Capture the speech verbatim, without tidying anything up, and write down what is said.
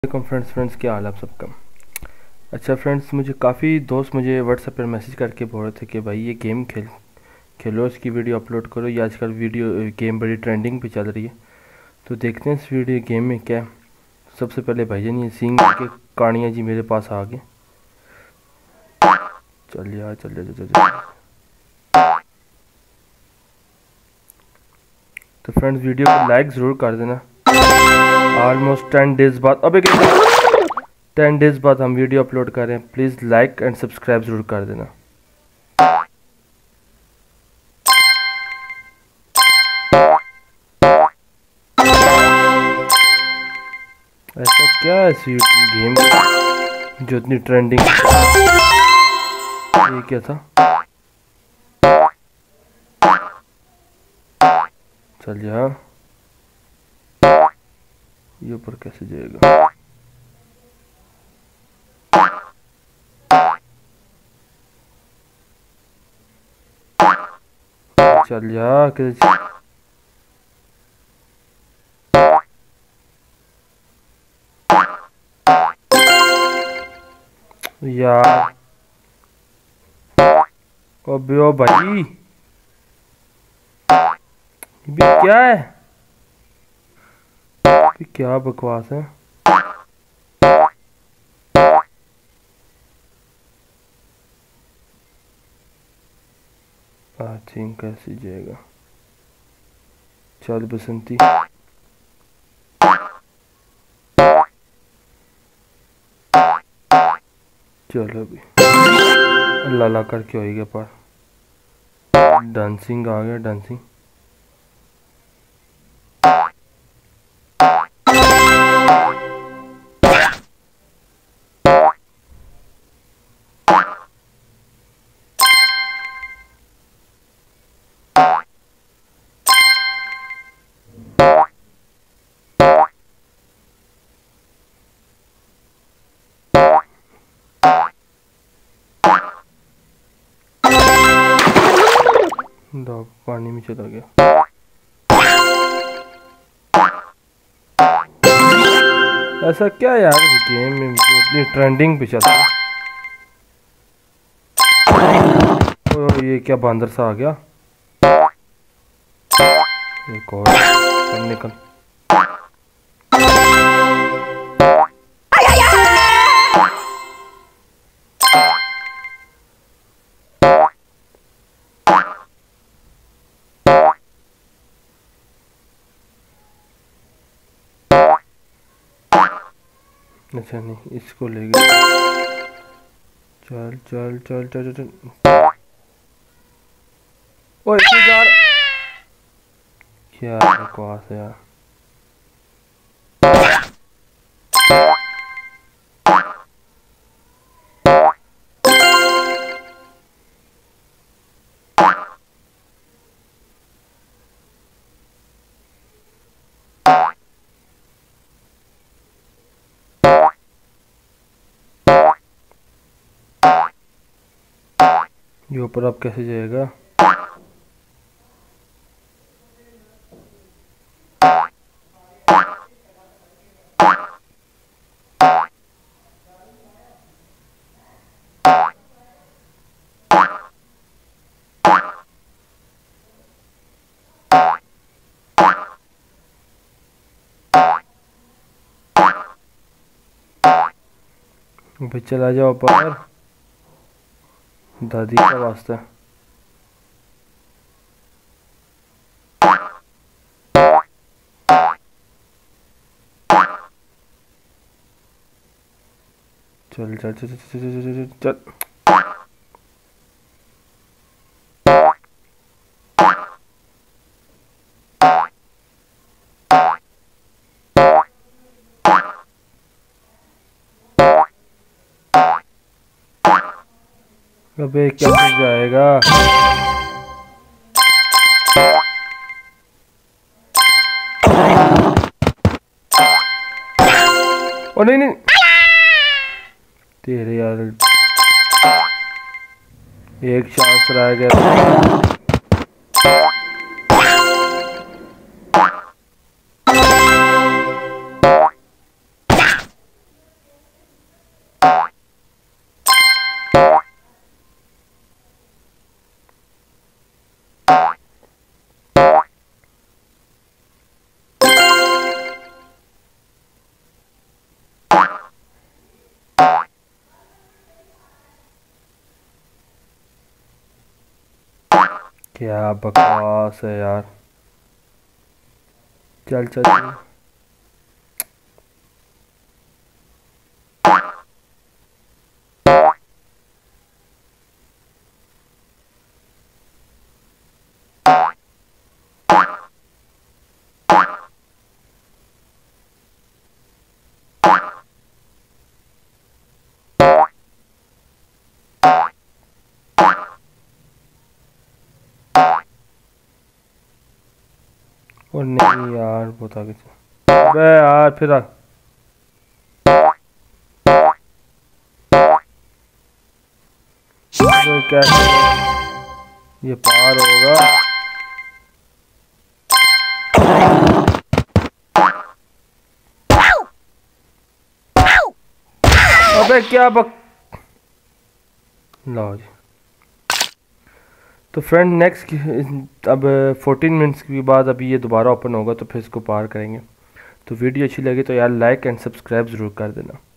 Welcome friends friends क्या हाल है आप सबका। अच्छा फ्रेंड्स, मुझे काफ़ी दोस्त मुझे व्हाट्सएप पर मैसेज करके बोल रहे थे कि भाई ये गेम खेल खेलो, इसकी वीडियो अपलोड करो। ये आजकल वीडियो गेम बड़ी ट्रेंडिंग पे चल रही है, तो देखते हैं इस वीडियो गेम में क्या है। सबसे पहले भाईजान ये सिंह के कानिया जी मेरे पास आ गए। चल यार चल जा चल जा। तो फ्रेंड्स वीडियो को लाइक ज़रूर कर देना। ऑलमोस्ट टेन डेज़ बाद अबे टेन डेज़ बाद हम वीडियो अपलोड कर रहे हैं। प्लीज़ लाइक एंड सब्सक्राइब ज़रूर कर देना। ऐसा क्या है इस गेम जो इतनी ट्रेंडिंग, ये क्या था? चल जा, ये ऊपर कैसे जाएगा? चल जा कैसे यार। अबे ओ भाई, ये भी क्या है? ये क्या बकवास है? आई थिंक कैसे जाएगा? चल बसंती, चलो अभी अल्लाह अल्लाह करके होएगा। पर डांसिंग आ गया, डांसिंग। दो पानी में चला गया। ऐसा क्या यार इस गेम में इतनी ट्रेंडिंग पे चल रहा है? ये क्या बंदर सा आ गया? एक और चल निकल। अच्छा नहीं, इसको ले गए। चल चल चल चल चल। ओए यार, क्या बकवास है यार। ये ऊपर अब कैसे जाएगा? भाई चला जाओ ऊपर, दादी का वास्ता। चल चल चल चल चल चल चल। अबे कैसे जाएगा? ओ नहीं नहीं, तेरे यार एक चांस रह गया। क्या बकवास है यार। चल चल चल। और नहीं यार, बहुत आगे चल। अबे यार फिर आ। अबे क्या ये पार होगा? अबे क्या बक। लो जी। तो फ्रेंड नेक्स्ट अब फोर्टीन मिनट्स के बाद अभी ये दोबारा ओपन होगा तो फिर इसको पार करेंगे। तो वीडियो अच्छी लगी तो यार लाइक एंड सब्सक्राइब ज़रूर कर देना।